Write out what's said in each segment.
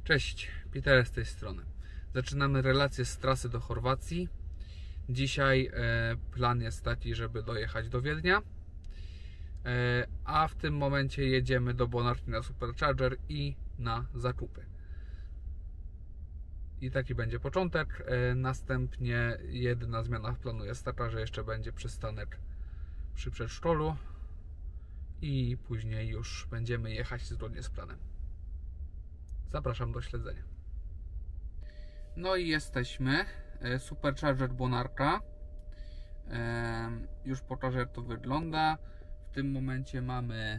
Cześć, Peter z tej strony. Zaczynamy relację z trasy do Chorwacji. Dzisiaj plan jest taki, żeby dojechać do Wiednia, a w tym momencie jedziemy do Bonarki na Supercharger i na zakupy. I taki będzie początek. Następnie jedna zmiana w planu jest taka, że jeszcze będzie przystanek przy przedszkolu i później już będziemy jechać zgodnie z planem. Zapraszam do śledzenia. No i jesteśmy. Supercharger Bonarka. Już pokażę, jak to wygląda. W tym momencie mamy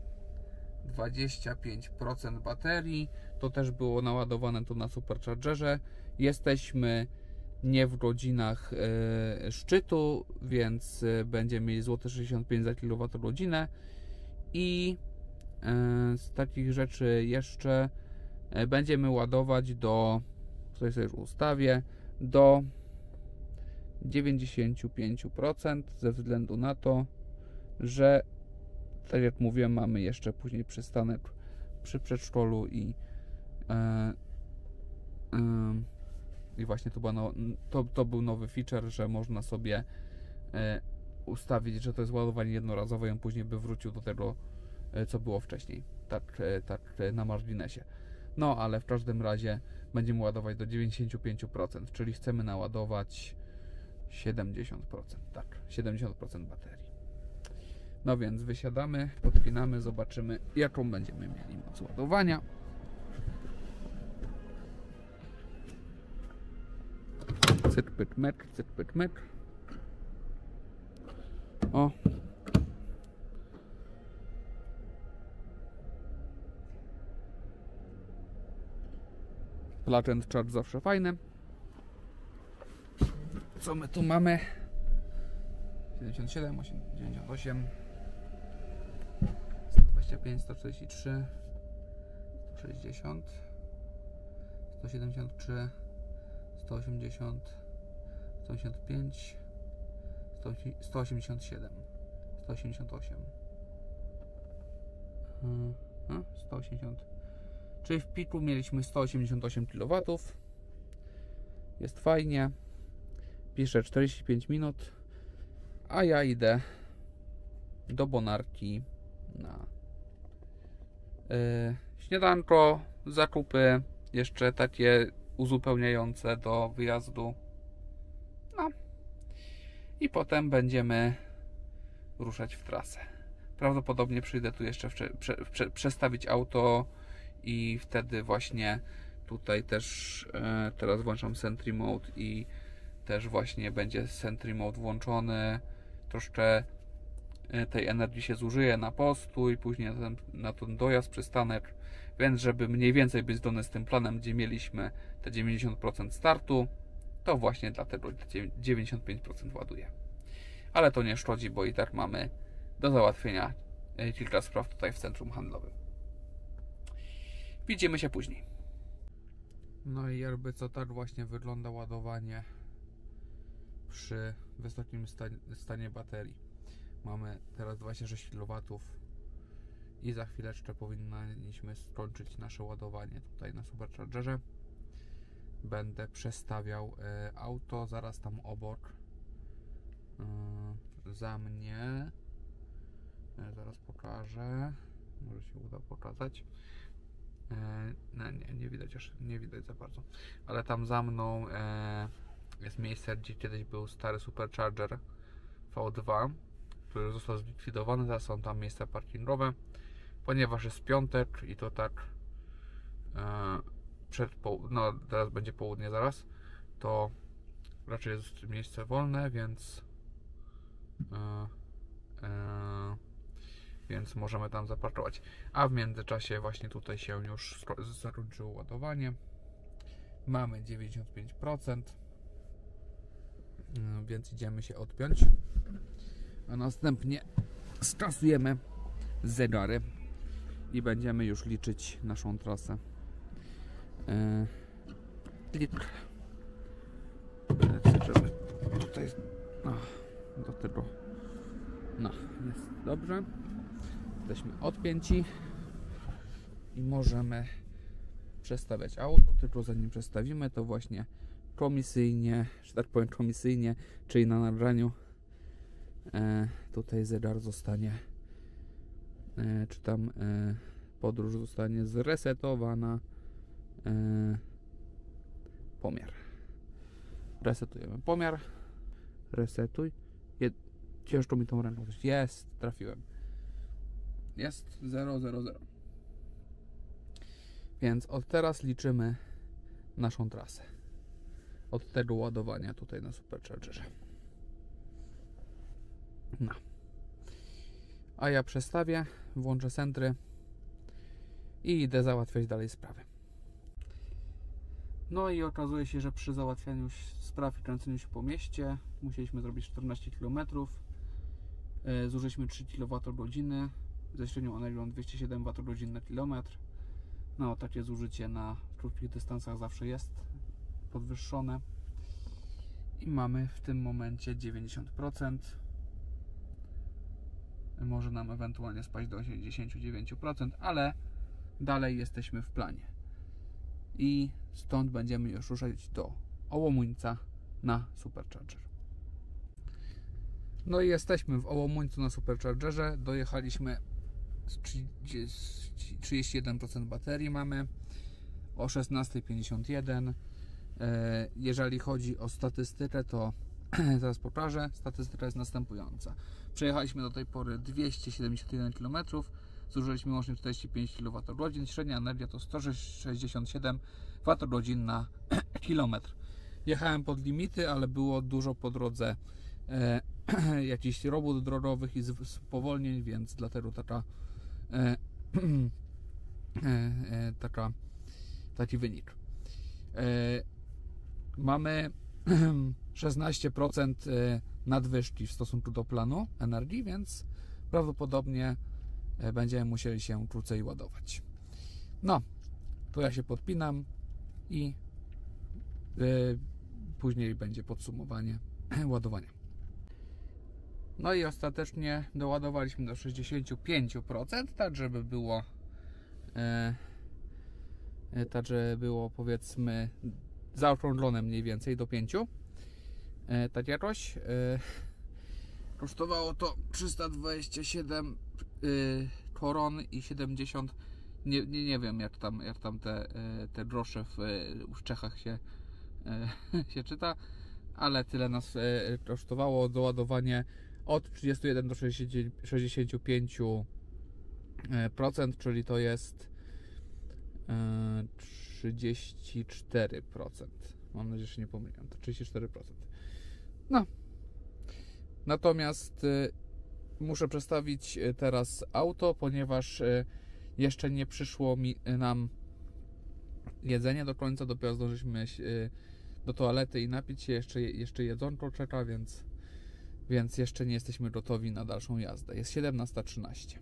25% baterii. To też było naładowane tu na Superchargerze. Jesteśmy nie w godzinach szczytu, więc będziemy mieli złote 65 za kWh. I z takich rzeczy jeszcze będziemy ładować do, tutaj sobie już ustawię, do 95%, ze względu na to, że tak jak mówiłem, mamy jeszcze później przystanek przy przedszkolu i właśnie to był nowy feature, że można sobie ustawić, że to jest ładowanie jednorazowe i on później by wrócił do tego, co było wcześniej. Tak na marginesie. No, ale w każdym razie będziemy ładować do 95%, czyli chcemy naładować 70%, tak, 70% baterii. No więc wysiadamy, podpinamy, zobaczymy, jaką będziemy mieli moc ładowania. Cyk, pyk, myk, cyk, pyk, myk. O. Plug and charge zawsze fajne. Co my tu mamy? 77, 98, 125, 143, 160, 173, 180, 185, 187, 188, 180. Czyli w piku mieliśmy 188 kW. Jest fajnie. Pisze 45 minut. A ja idę do Bonarki na śniadanko, zakupy, jeszcze takie uzupełniające do wyjazdu. No. I potem będziemy ruszać w trasę. Prawdopodobnie przyjdę tu jeszcze przestawić auto i wtedy właśnie tutaj też teraz włączam Sentry Mode i też właśnie będzie Sentry Mode włączony. Troszkę tej energii się zużyje na postój, później na ten dojazd, przystanek, więc żeby mniej więcej być zdolny z tym planem, gdzie mieliśmy te 90% startu, to właśnie dlatego 95% ładuje. Ale to nie szkodzi, bo i tak mamy do załatwienia kilka spraw tutaj w centrum handlowym. Widzimy się później. No i jakby co, tak właśnie wygląda ładowanie przy wysokim stanie baterii. Mamy teraz 26 kW i za chwileczkę powinniśmy skończyć nasze ładowanie tutaj na Superchargerze. Będę przestawiał auto zaraz tam obok za mnie. Zaraz pokażę, może się uda pokazać. No, nie widać za bardzo, ale tam za mną jest miejsce, gdzie kiedyś był stary Supercharger V2, który został zlikwidowany. Teraz są tam miejsca parkingowe, ponieważ jest piątek i to tak no teraz będzie południe zaraz, to raczej jest miejsce wolne, więc możemy tam zaparkować. A w międzyczasie właśnie tutaj się już zakończyło ładowanie. Mamy 95%, więc idziemy się odpiąć. A następnie skasujemy zegary i będziemy już liczyć naszą trasę. Klik. Żeby tutaj do tego. No, jest dobrze. Jesteśmy odpięci i możemy przestawiać auto, tylko zanim przestawimy, to właśnie komisyjnie, że tak powiem komisyjnie, czyli na nagraniu tutaj zegar zostanie, czy tam podróż zostanie zresetowana. Pomiar. Resetujemy pomiar. Resetuj. Ciężko mi tą ręką. Jest, trafiłem. Jest 000. Więc od teraz liczymy naszą trasę. Od tego ładowania tutaj na Superchargerze. No. A ja przestawię, włączę centry i idę załatwiać dalej sprawy. No i okazuje się, że przy załatwianiu spraw i kręceniu się po mieście musieliśmy zrobić 14 km. Zużyliśmy 3 kWh ze średnią energią 207 Wh na kilometr. No, takie zużycie na krótkich dystansach zawsze jest podwyższone. I mamy w tym momencie 90%. Może nam ewentualnie spaść do 89%, ale dalej jesteśmy w planie. I stąd będziemy już ruszać do Ołomuńca na Supercharger. No i jesteśmy w Ołomuńcu na Superchargerze. Dojechaliśmy z 31% baterii mamy o 16:51. Jeżeli chodzi o statystykę, to zaraz pokażę. Statystyka jest następująca. Przejechaliśmy do tej pory 271 km, zużyliśmy łącznie 45 kWh, średnia energia to 167 Wh na kilometr. Jechałem pod limity, ale było dużo po drodze jakichś robót drogowych i spowolnień, więc dlatego taki wynik. Mamy 16% nadwyżki w stosunku do planu energii, więc prawdopodobnie będziemy musieli się krócej ładować. No, to ja się podpinam i później będzie podsumowanie ładowania. No i ostatecznie doładowaliśmy do 65%, tak żeby było powiedzmy zaokrąglone mniej więcej do 5. Tak jakoś. Kosztowało to 327 koron i 70. Nie wiem jak tam te grosze w Czechach się czyta, ale tyle nas kosztowało doładowanie od 31 do 65%, czyli to jest 34%. Mam nadzieję, że się nie pomyliłem. To 34%. No. Natomiast muszę przestawić teraz auto, ponieważ jeszcze nie przyszło nam jedzenie do końca. Dopiero zdążyliśmy do toalety i napić się. Jeszcze jedzonko czeka, więc jeszcze nie jesteśmy gotowi na dalszą jazdę. Jest 17:13.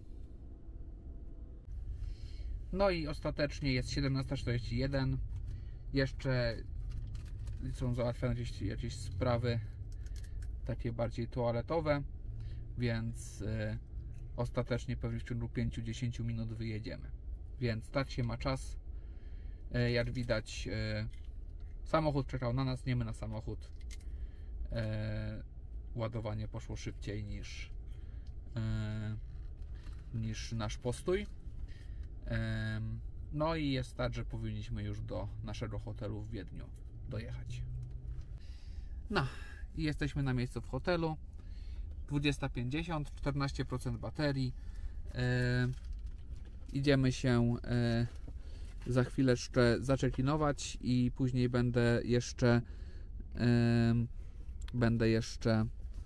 No i ostatecznie jest 17:41. Jeszcze są załatwiane jakieś sprawy takie bardziej toaletowe, więc ostatecznie pewnie w ciągu 5-10 minut wyjedziemy. Więc tak się ma czas. Jak widać, samochód czekał na nas, nie my na samochód. Ładowanie poszło szybciej niż nasz postój. No i jest tak, że powinniśmy już do naszego hotelu w Wiedniu dojechać. No i jesteśmy na miejscu w hotelu. 20:50, 14% baterii. Idziemy się za chwileczkę zaczekinować i później będę jeszcze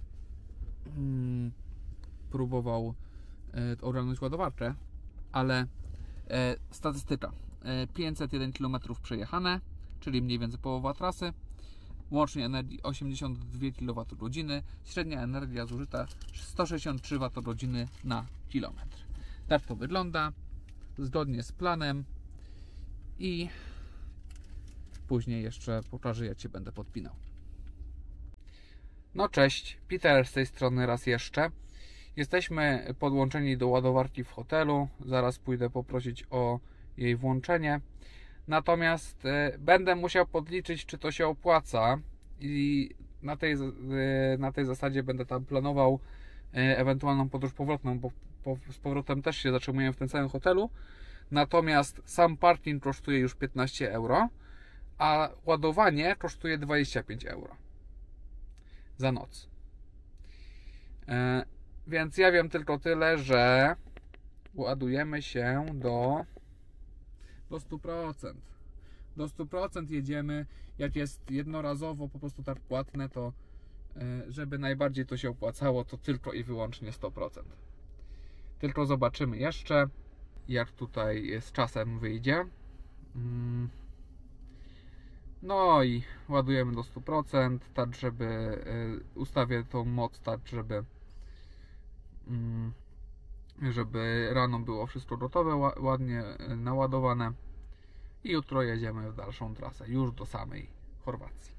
próbował ogarnąć ładowarkę, ale statystyka: 501 km przejechane, czyli mniej więcej połowa trasy, łącznie energii 82 kWh, średnia energia zużyta 163 Wh na kilometr. Tak to wygląda, zgodnie z planem, i później jeszcze pokażę, jak się będę podpinał. No cześć, Peter z tej strony raz jeszcze. Jesteśmy podłączeni do ładowarki w hotelu. Zaraz pójdę poprosić o jej włączenie. Natomiast będę musiał podliczyć, czy to się opłaca i na tej zasadzie będę tam planował ewentualną podróż powrotną, bo z powrotem też się zatrzymuję w tym samym hotelu. Natomiast sam parking kosztuje już 15 euro, a ładowanie kosztuje 25 euro za noc. Więc ja wiem tylko tyle, że ładujemy się do 100%. Do 100% jedziemy. Jak jest jednorazowo po prostu tak płatne, to żeby najbardziej to się opłacało, to tylko i wyłącznie 100%. Tylko zobaczymy jeszcze, jak tutaj z czasem wyjdzie. No i ładujemy do 100%, tak żeby ustawię tą moc tak, żeby rano było wszystko gotowe, ładnie naładowane i jutro jedziemy w dalszą trasę, już do samej Chorwacji.